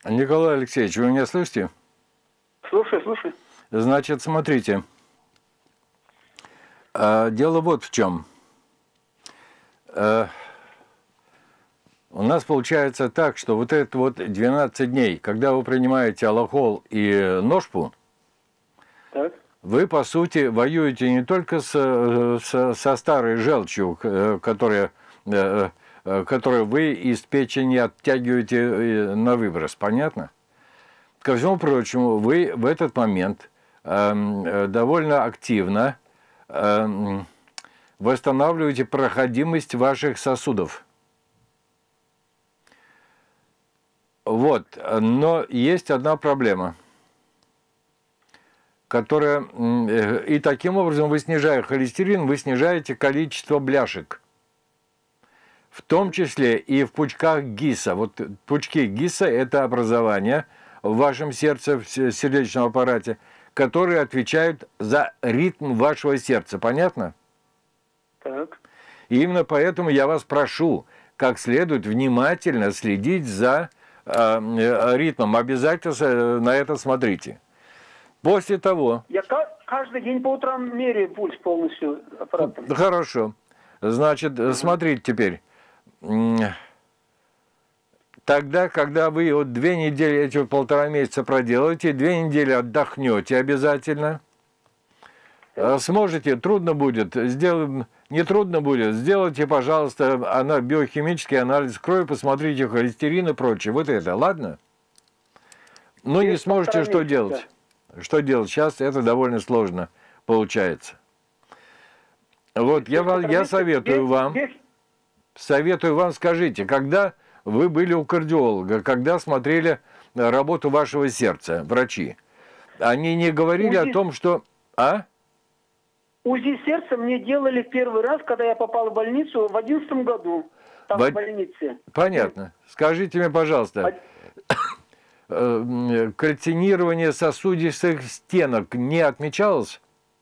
Николай Алексеевич, вы меня слышите? Слушай, слушай. Значит, смотрите. Дело вот в чем. У нас получается так, что вот это вот 12 дней, когда вы принимаете аллохол и ношпу, Так. вы, по сути, воюете не только со старой желчью, которую вы из печени оттягиваете на выброс, понятно? Ко всему прочему, вы в этот момент довольно активно восстанавливаете проходимость ваших сосудов. Вот, но есть одна проблема, которая... И таким образом, вы снижая холестерин, вы снижаете количество бляшек. В том числе и в пучках ГИСа. Вот пучки ГИСа – это образование в вашем сердце, в сердечном аппарате, которые отвечают за ритм вашего сердца. Понятно? Так. И именно поэтому я вас прошу, как следует внимательно следить за ритмом. Обязательно на это смотрите. После того... Я каждый день по утрам меряю пульс полностью аппаратом. Хорошо. Значит, смотрите теперь. Тогда, когда вы вот 2 недели, эти вот 1,5 месяца проделаете, 2 недели отдохнете обязательно. Сможете, трудно будет, не трудно будет, сделайте, пожалуйста, биохимический анализ крови, посмотрите холестерин и прочее. Вот это, ладно? Ну, не сможете, что делать? Что делать? Сейчас это довольно сложно получается. Вот, я советую вам, скажите, когда вы были у кардиолога, когда смотрели работу вашего сердца, врачи, они не говорили о том, что... УЗИ сердца мне делали первый раз, когда я попал в больницу в 2011 году. Там в больнице. Понятно. Скажите мне, пожалуйста, кальцинирование сосудистых стенок не отмечалось?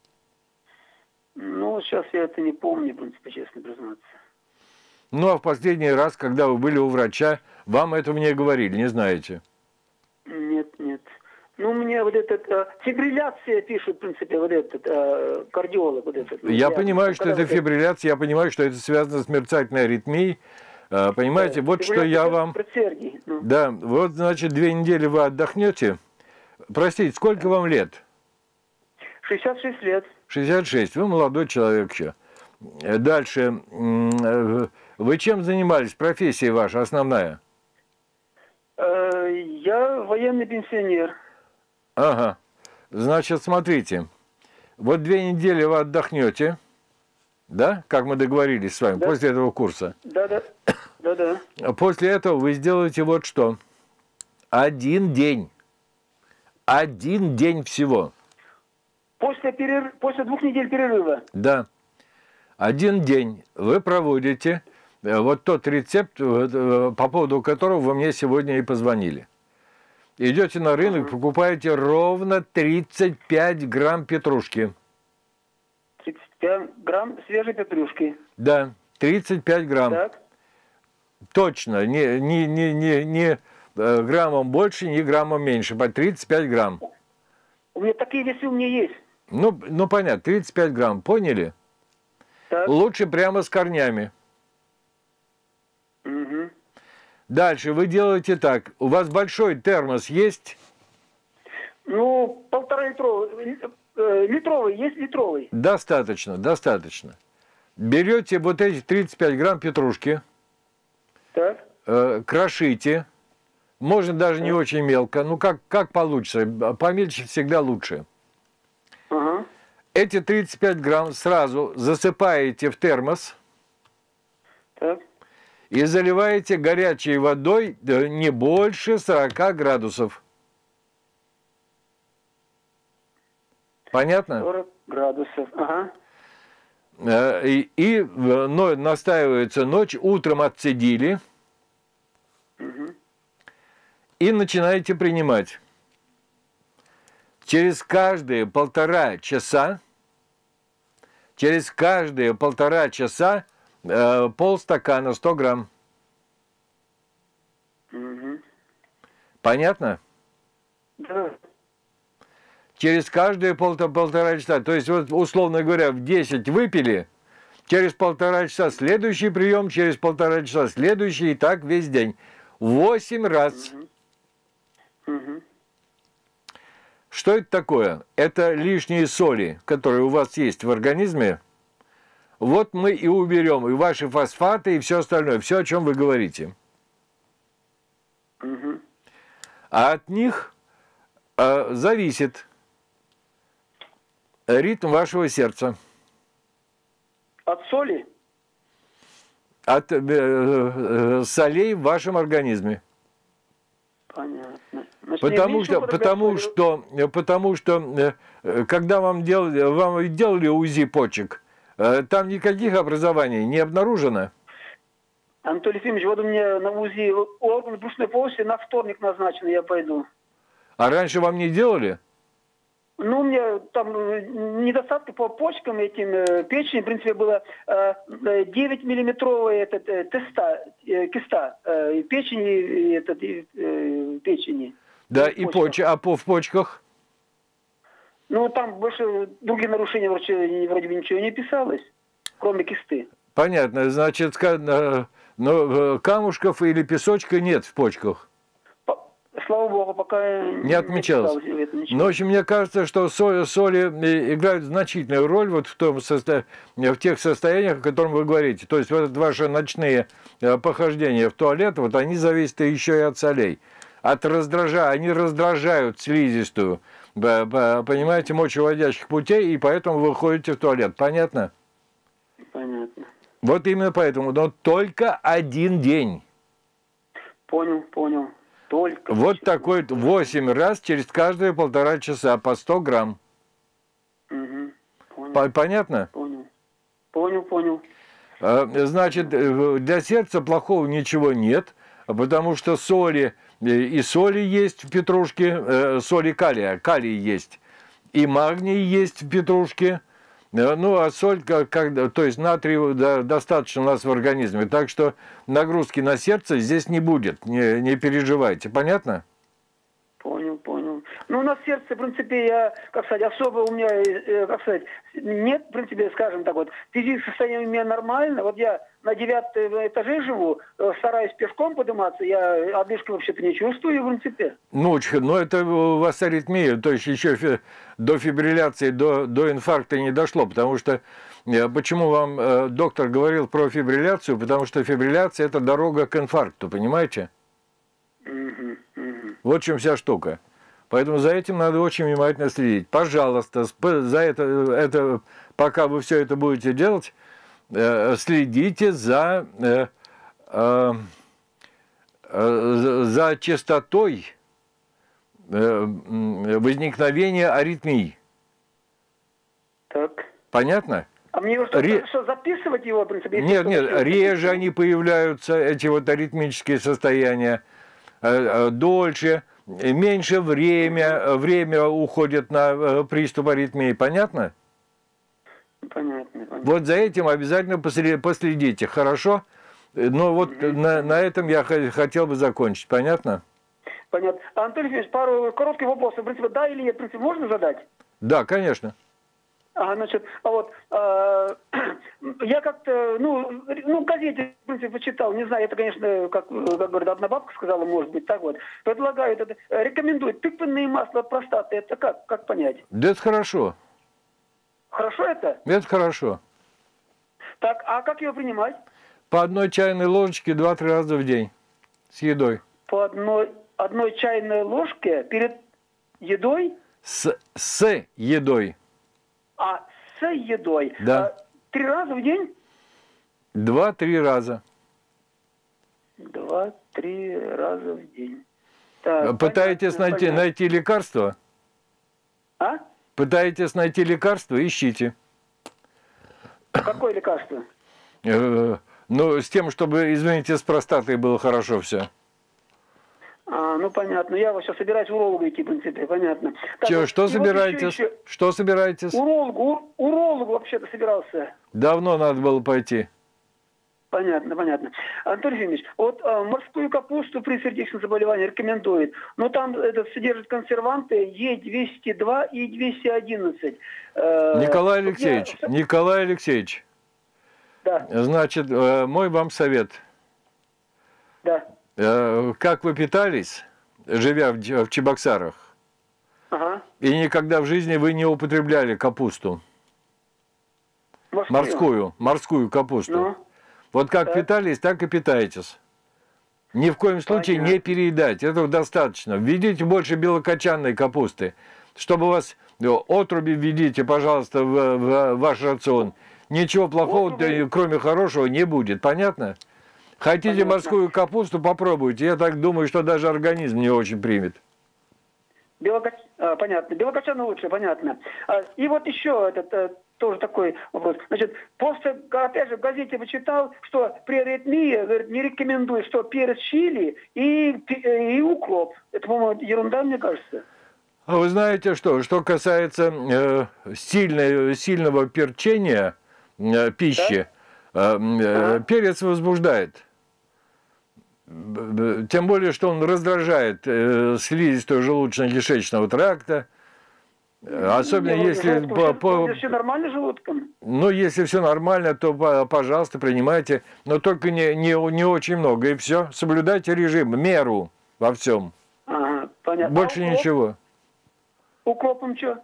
Ну, сейчас я это не помню, в принципе, честно признаться. Ну, а в последний раз, когда вы были у врача, вам этого не говорили, не знаете? Нет. Ну, мне вот фибрилляция пишут, в принципе, вот этот кардиолог. Вот этот, я понимаю, что это фибрилляция, я понимаю, что это связано с мерцательной аритмией. Понимаете, вот что я вам... Да, вот, значит, 2 недели вы отдохнете. Простите, сколько вам лет? 66 лет. 66, вы молодой человек еще. Дальше, вы чем занимались, профессия ваша основная? Я военный пенсионер. Ага. Значит, смотрите. Вот 2 недели вы отдохнете, да, как мы договорились с вами, да? После этого курса. Да. После этого вы сделаете вот что. 1 день. 1 день всего. После 2 недель перерыва? Да. 1 день вы проводите вот тот рецепт, по поводу которого вы мне сегодня и позвонили. Идете на рынок, покупаете ровно 35 грамм петрушки. 35 грамм свежей петрушки? Да, 35 грамм. Так. Точно, не граммом больше, не граммом меньше, по 35 грамм. У меня такие весы у меня есть. Ну понятно, 35 грамм, поняли? Так. Лучше прямо с корнями. Угу. Дальше вы делаете так. У вас большой термос есть? Ну, 1,5 литровый, есть литровый. Достаточно. Берете вот эти 35 грамм петрушки, так. Крошите, можно даже не очень мелко, ну как получится, помельче всегда лучше. Ага. Эти 35 грамм сразу засыпаете в термос. Так. И заливаете горячей водой не больше 40 градусов. Понятно? 40 градусов, ага. Но настаивается ночь, утром отцедили. Угу. И начинаете принимать. Через каждые 1,5 часа, полстакана, 100 грамм. Угу. Понятно? Да. Через каждые полтора часа. То есть, вот, условно говоря, в 10 выпили, через полтора часа следующий прием, через полтора часа следующий, и так весь день. 8 раз. Угу. Что это такое? Это лишние соли, которые у вас есть в организме. Вот мы и уберем и ваши фосфаты, и все остальное, все, о чем вы говорите. Угу. А от них зависит ритм вашего сердца. От соли? От солей в вашем организме. Понятно. Значит, Потому что когда вам делали УЗИ почек, там никаких образований не обнаружено. Анатолий Ефимович, вот у меня на УЗИ орган брюшной полости на вторник назначен, я пойду. А раньше вам не делали? Ну, у меня там недостатки по почкам этим, печени, в принципе, было 9-миллиметровая киста печени. Да, и в почках? Ну, там больше другие нарушения вроде бы ничего не писалось, кроме кисты. Понятно, значит, камушков или песочка нет в почках? Слава богу, пока не отмечалось. Но, в общем, мне кажется, что соли играют значительную роль вот в тех состояниях, о которых вы говорите. То есть вот ваши ночные похождения в туалет, вот они зависят еще и от солей. Они раздражают слизистую, понимаете, мочевыводящих путей, и поэтому вы ходите в туалет. Понятно? Понятно. Вот именно поэтому. Но только один день. Понял. Только вот такой 8 раз через каждые полтора часа по 100 грамм. Угу. Понял. Понятно? Понял. Значит, для сердца плохого ничего нет, потому что соли есть в петрушке, соли калия, калий есть, и магний есть в петрушке. Ну, а соль, то есть натрия достаточно у нас в организме. Так что нагрузки на сердце здесь не будет, не переживайте. Понятно? Понял. Ну, у нас сердце, в принципе, особо у меня, нет, в принципе, скажем так, вот, физическое состояние у меня нормально. Вот я на 9-м этаже живу, стараюсь пешком подниматься, я одышки вообще-то не чувствую, в принципе. Ну, это у вас аритмия, то есть еще до фибрилляции, до инфаркта не дошло, потому что, почему вам доктор говорил про фибрилляцию, потому что фибрилляция – это дорога к инфаркту, понимаете? Вот в чем вся штука. Поэтому за этим надо очень внимательно следить. Пожалуйста, пока вы все это будете делать, следите за частотой возникновения аритмий. Так. Понятно? А мне его что, записывать его, в принципе? Нет, реже они появляются, эти вот аритмические состояния, дольше. Меньше время уходит на приступ аритмии. Понятно? Понятно. Вот за этим обязательно последите, хорошо? Но вот на этом я хотел бы закончить. Понятно? Понятно. Анатолий Ильич, пару коротких вопросов. В принципе, да или нет, в принципе, можно задать? Да, конечно. Значит, я как-то, в газете, в принципе, почитал, не знаю, это, конечно, как говорят, одна бабка сказала, может быть, так вот, предлагают, рекомендуют тыквенные масла от простаты, это как понять? Да это хорошо. Хорошо это? Это хорошо. Так, а как его принимать? По 1 чайной ложечке 2-3 раза в день с едой. По одной чайной ложке перед едой? С едой. С едой. Да. 3 раза в день? 2-3 раза. 2-3 раза в день. Так, пытаетесь найти лекарство? А? Пытаетесь найти лекарство? Ищите. Какое лекарство? С тем, чтобы, извините, с простатой было хорошо все. Понятно. Я сейчас собираюсь к урологу идти, в принципе, понятно. Так, что собираетесь? Что собираетесь? Урологу вообще-то собирался. Давно надо было пойти. Понятно, понятно. Анатолий Ефимович, вот морскую капусту при сердечном заболевании рекомендуют, но там это содержит консерванты Е202 и 211. Николай Вот Алексеевич, Николай Алексеевич, Да, значит, мой вам совет. да. Как вы питались, живя в Чебоксарах, Ага. и никогда в жизни вы не употребляли капусту, морскую капусту. Ну, Вот как так. питались, так и питаетесь. Ни в коем случае Понятно. не переедать. Этого достаточно. Введите больше белокочанной капусты. Чтобы у вас отруби введите, пожалуйста, в ваш рацион. Ничего плохого, Отруби? кроме хорошего, не будет. Понятно? Хотите Понятно. морскую капусту, попробуйте. Я так думаю, что даже организм не очень примет. Понятно. Белокочанный лучше, понятно. И вот еще тоже такой вопрос. Значит, просто, опять же, в газете вычитал, что при аритмии, говорит, не рекомендуют, что перец чили и укроп. Это, по-моему, ерунда, мне кажется. А вы знаете что? Что касается сильного перчения пищи, перец возбуждает. Тем более, что он раздражает слизистую желудочно-кишечного тракта. Особенно если... Все нормально с желудком? Ну, если все нормально, то, пожалуйста, принимайте. Но только не очень много. И все. Соблюдайте режим, меру во всем. Ага, понятно. Больше ничего. Укропом что?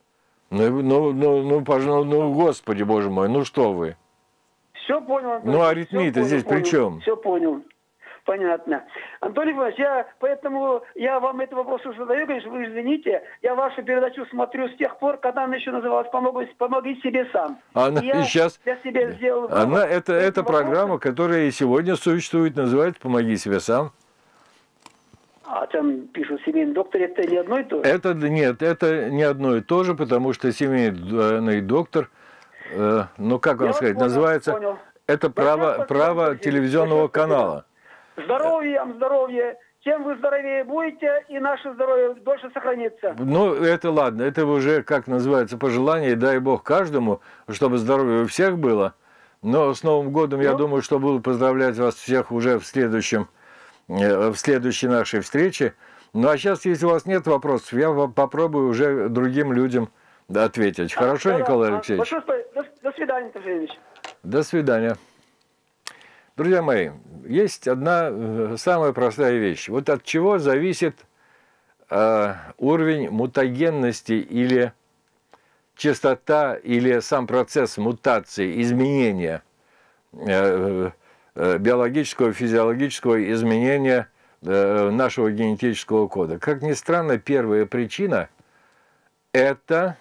Ну, господи, боже мой, ну что вы. Все понял. Ну, аритмия-то здесь при чем? Все понял. Понятно. Анатолий Иванович, поэтому я вам этот вопрос уже задаю, конечно, вы извините. Я вашу передачу смотрю с тех пор, когда она еще называлась «Помоги себе сам». Она я сейчас... для себя сделал... Это программа, которая и сегодня существует, называется «Помоги себе сам». А там пишут «семейный доктор», это не одно и то же? Нет, это не одно и то же, потому что семейный доктор, ну как вам сказать, называется... Понял. Это право телевизионного канала. Здоровье. Чем вы здоровее будете, и наше здоровье дольше сохранится. Ну, это ладно. Это уже, как называется, пожелание. Дай Бог каждому, чтобы здоровье у всех было. Но с Новым годом, я думаю, что буду поздравлять вас всех уже в следующей нашей встрече. Ну, а сейчас, если у вас нет вопросов, я попробую уже другим людям ответить. Хорошо, Николай Алексеевич? До свидания, Анатолий Ильич. До свидания. Друзья мои, есть одна самая простая вещь. Вот от чего зависит уровень мутагенности или частота, или сам процесс мутации, изменения, биологического, физиологического изменения нашего генетического кода. Как ни странно, первая причина – это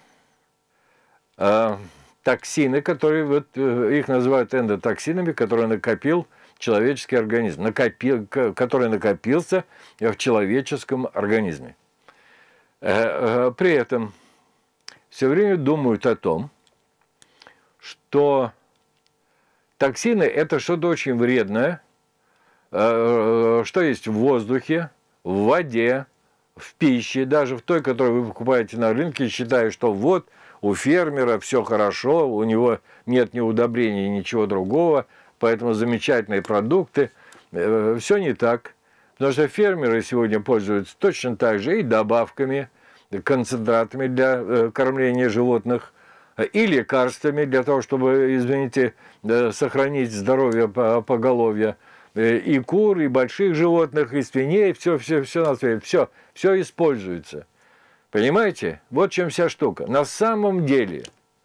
токсины, которые их называют эндотоксинами, которые накопил человеческий организм, который накопился в человеческом организме. При этом все время думают о том, что токсины – это что-то очень вредное, что есть в воздухе, в воде, в пище, даже в той, которую вы покупаете на рынке, считая, что вот у фермера все хорошо, у него нет ни удобрений, ничего другого, поэтому замечательные продукты. Все не так. Потому что фермеры сегодня пользуются точно так же и добавками, концентратами для кормления животных, и лекарствами для того, чтобы, извините, сохранить здоровье поголовья. И кур, и больших животных, и свиней, все на свете, все используется. Понимаете? Вот в чем вся штука. На самом деле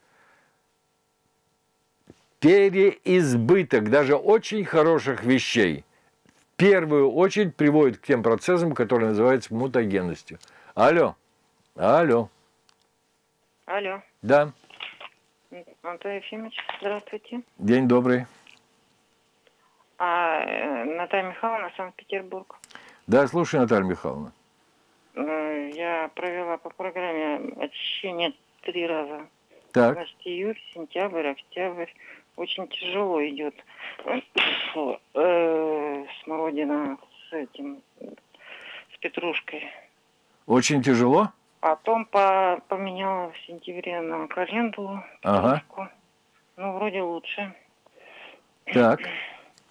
переизбыток даже очень хороших вещей в первую очередь приводит к тем процессам, которые называются мутагенностью. Алло. Алло. Да. Анатолий Ефимович, здравствуйте. День добрый. Наталья Михайловна, Санкт-Петербург. Да, слушай, Наталья Михайловна. Я провела по программе очищение 3 раза. Так. Значит, июль, сентябрь, октябрь. Очень тяжело идет. Смородина с петрушкой. Очень тяжело? Потом поменяла в сентябре на календулу, петрушку. Ну, вроде лучше. Так.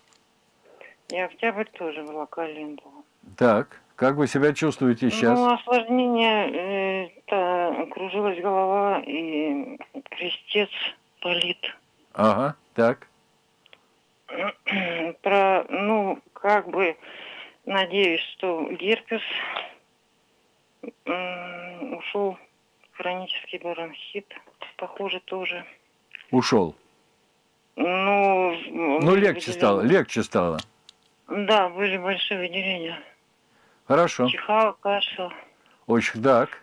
И октябрь тоже была, колен была. Так, как вы себя чувствуете сейчас? Ну, осложнение, кружилась голова и крестец болит. Ага, так. Ну, как бы, надеюсь, что герпес ушел, хронический бронхит, похоже, тоже. Ушел. Ну, легче стало, легче стало. Да, были большие выделения. Хорошо. Чихал, кашлял. Очень так.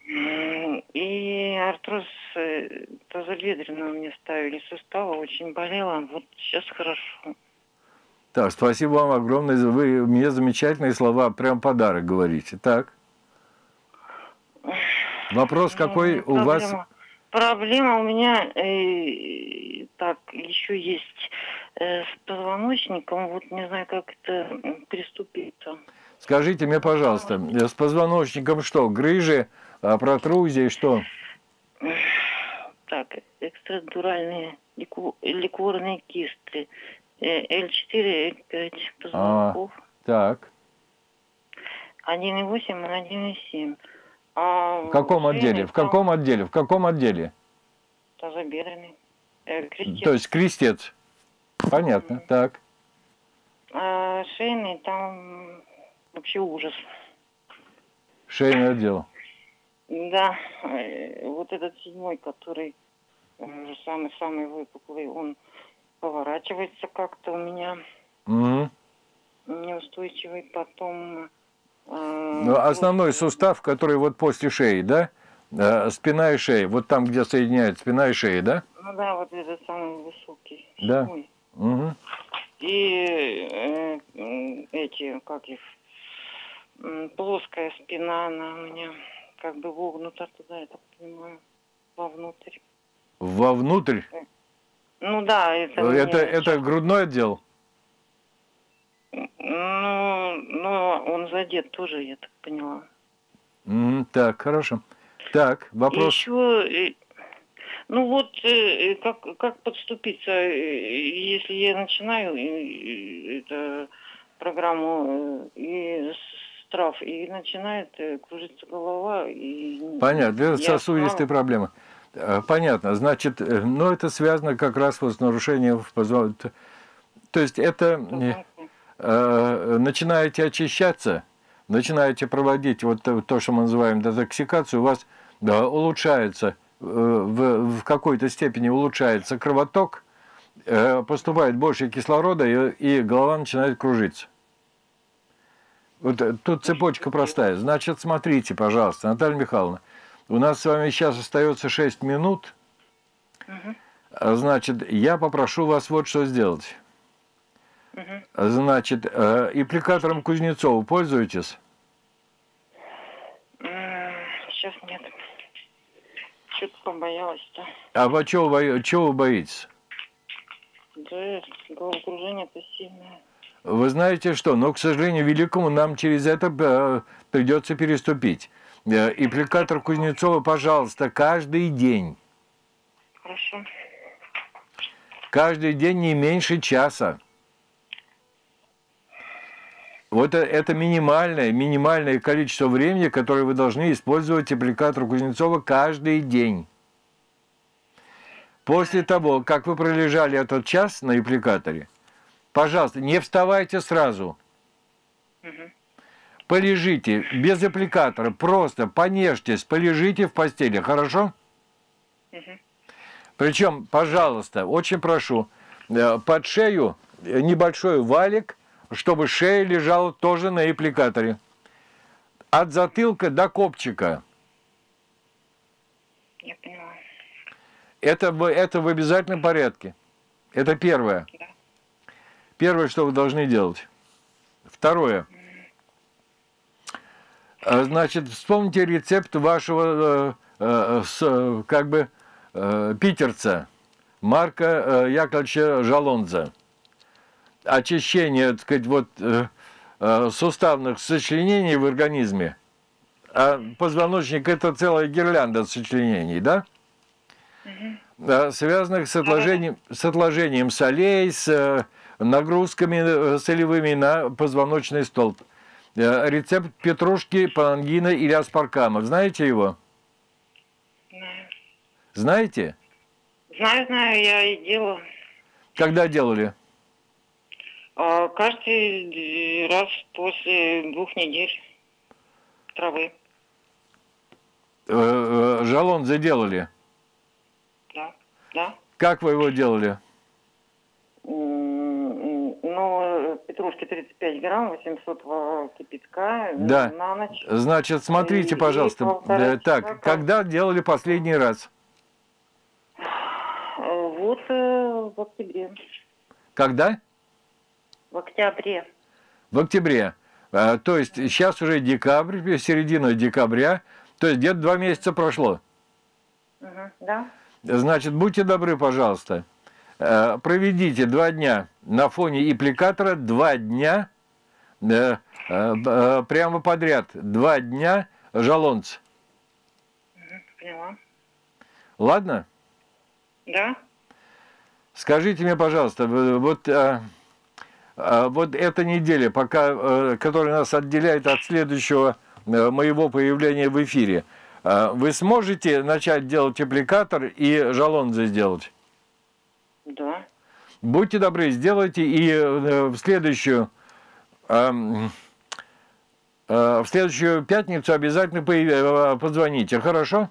И артроз тазобедренного мне ставили, сустава очень болела. Вот сейчас хорошо. Так, спасибо вам огромное. Вы мне замечательные слова, прям подарок говорите. Так. Вопрос какой у вас? Проблема у меня, так, еще есть с позвоночником. Вот не знаю, как это приступить-то. Скажите мне, пожалуйста, с позвоночником что? Грыжи, протрузии, что? Так, экстрадуральные ликворные кисты. L4, L5 позвонков. Так. 1,8 и 1,7. В каком отделе? В каком отделе? В каком отделе? Тазобедренный. Крестец. То есть крестец. Понятно. Так. А шейный там вообще ужас. Шейный отдел. Да. Вот этот 7, который самый выпуклый, он поворачивается как-то у меня. Угу. Неустойчивый. Потом... основной сустав, который вот после шеи, да? Спина и шея. Вот там, где соединяют спина и шея, да? Ну да, вот этот самый высокий. Да. Угу. И эти, как их, плоская спина, она у меня как бы вогнута туда, я так понимаю, вовнутрь. Вовнутрь? Ну да, это... Это грудной отдел? Ну, он задет тоже, я так поняла. Так, хорошо. Так, вопрос. Еще, ну вот, как подступиться, если я начинаю эту программу и трав, и начинает кружиться голова. Понятно, это сосудистые проблемы. Понятно, значит, ну это связано как раз вот с нарушением в позвоночнике. То есть это... начинаете очищаться, начинаете проводить вот то, что мы называем детоксикацию, у вас улучшается, в какой-то степени улучшается кровоток, поступает больше кислорода, и голова начинает кружиться. Вот тут цепочка простая. Значит, смотрите, пожалуйста, Наталья Михайловна, у нас с вами сейчас остается 6 минут. Значит, я попрошу вас вот что сделать. Значит, аппликатором Кузнецова пользуетесь? Сейчас нет. Что-то побоялась-то. А чего вы боитесь? Да, головокружение-то сильное. Вы знаете что, но, к сожалению, великому нам через это придется переступить. Аппликатор Кузнецова, пожалуйста, каждый день. Хорошо. Каждый день не меньше часа. Вот это минимальное количество времени, которое вы должны использовать аппликатор Кузнецова каждый день. После того, как вы пролежали этот час на аппликаторе, пожалуйста, не вставайте сразу. Полежите без аппликатора, просто понежьтесь, полежите в постели, хорошо? Причем, пожалуйста, очень прошу, под шею небольшой валик, чтобы шея лежала тоже на аппликаторе. От затылка до копчика. Я поняла. Это в обязательном порядке. Это первое. Да. Первое, что вы должны делать. Второе. Значит, вспомните рецепт вашего питерца Марка Яковлевича Жалонза. Очищение, так сказать, вот, суставных сочленений в организме. А позвоночник – это целая гирлянда сочленений, да? связанных с отложением солей, с нагрузками солевыми на позвоночный столб. Рецепт петрушки, палангина или аспаркама. Знаете его? Знаю. Знаете? Знаю, я и делаю. Когда делали? Каждый раз после 2 недель травы. Жалонзе делали? Да. Как вы его делали? Ну, петрушки 35 грамм, 800 кипятка Да. на ночь. Значит, смотрите, пожалуйста. Так, когда делали последний раз? Вот в октябре. Когда? В октябре. В октябре. То есть сейчас уже декабрь, середина декабря. То есть где-то 2 месяца прошло. Да. Значит, будьте добры, пожалуйста. Проведите 2 дня на фоне аппликатора, 2 дня прямо подряд. 2 дня жалонц. Поняла. Ладно? Да. Скажите мне, пожалуйста, вот эта неделя, которая нас отделяет от следующего моего появления в эфире, вы сможете начать делать аппликатор и жалонзе сделать? Да. Будьте добры, сделайте, и в следующую пятницу обязательно позвоните, хорошо?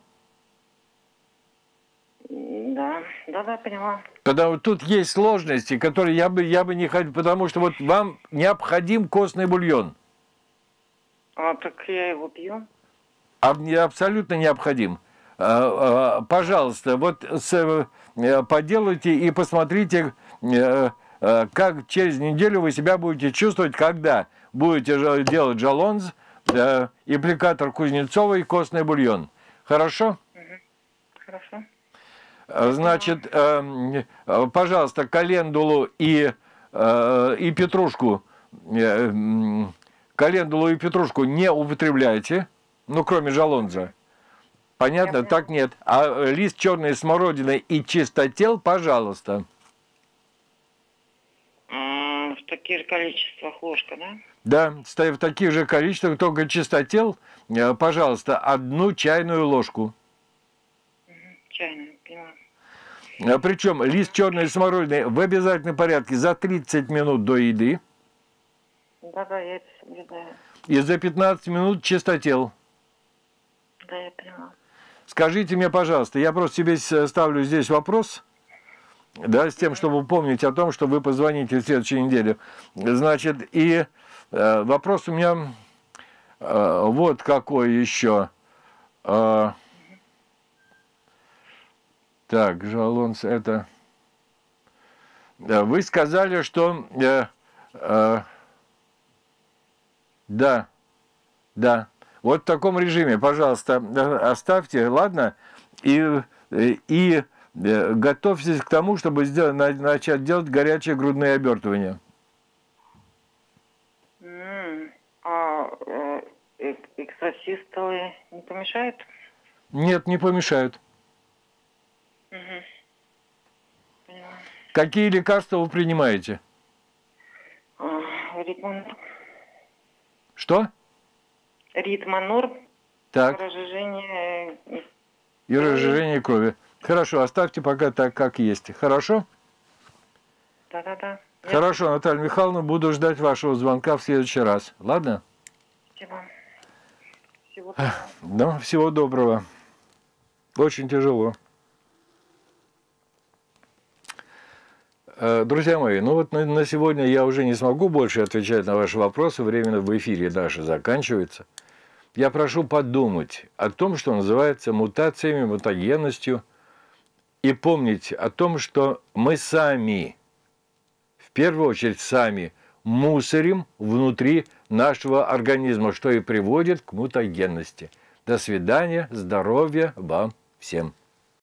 Да, поняла. Когда вот тут есть сложности, которые я бы не хотел, потому что вот вам необходим костный бульон. Так я его пью. Абсолютно необходим. Пожалуйста, вот поделайте и посмотрите, как через неделю вы себя будете чувствовать, когда будете делать жалонз, аппликатор Кузнецова и костный бульон. Хорошо? Хорошо. Значит, пожалуйста, календулу и петрушку, не употребляйте, ну, кроме жалонза. Понятно? Так нет. А лист черной смородины и чистотел, пожалуйста. В таких же количествах ложка, да? Да, в таких же количествах, только чистотел, пожалуйста, 1 чайную ложку. Чайную, поняла. Причем лист черной смородины в обязательном порядке за 30 минут до еды. Да, я это соблюдаю. И за 15 минут чистотел. Да, я поняла. Скажите мне, пожалуйста, я просто себе ставлю здесь вопрос, да, с тем, чтобы помнить о том, что вы позвоните в следующей неделе. Значит, и вопрос у меня вот какой еще. Так, жалонс, это... Вы сказали, что... Да. Вот в таком режиме, пожалуйста, оставьте, ладно? И готовьтесь к тому, чтобы начать делать горячие грудные обертывания. Экстрасистолы не помешают? Нет, не помешают. Поняла. Какие лекарства вы принимаете? Ритманор. Что? Ритманор. Так. Разжижение. И разжижение крови. Хорошо, оставьте пока так, как есть. Хорошо? Да. Хорошо, Наталья Михайловна, буду ждать вашего звонка в следующий раз. Ладно? Спасибо. Всего доброго. Да, всего доброго. Очень тяжело. Друзья мои, ну вот на сегодня я уже не смогу больше отвечать на ваши вопросы. Время в эфире наше заканчивается. Я прошу подумать о том, что называется мутациями, мутагенностью. И помнить о том, что мы сами, в первую очередь сами, мусорим внутри нашего организма, что и приводит к мутагенности. До свидания, здоровья вам всем.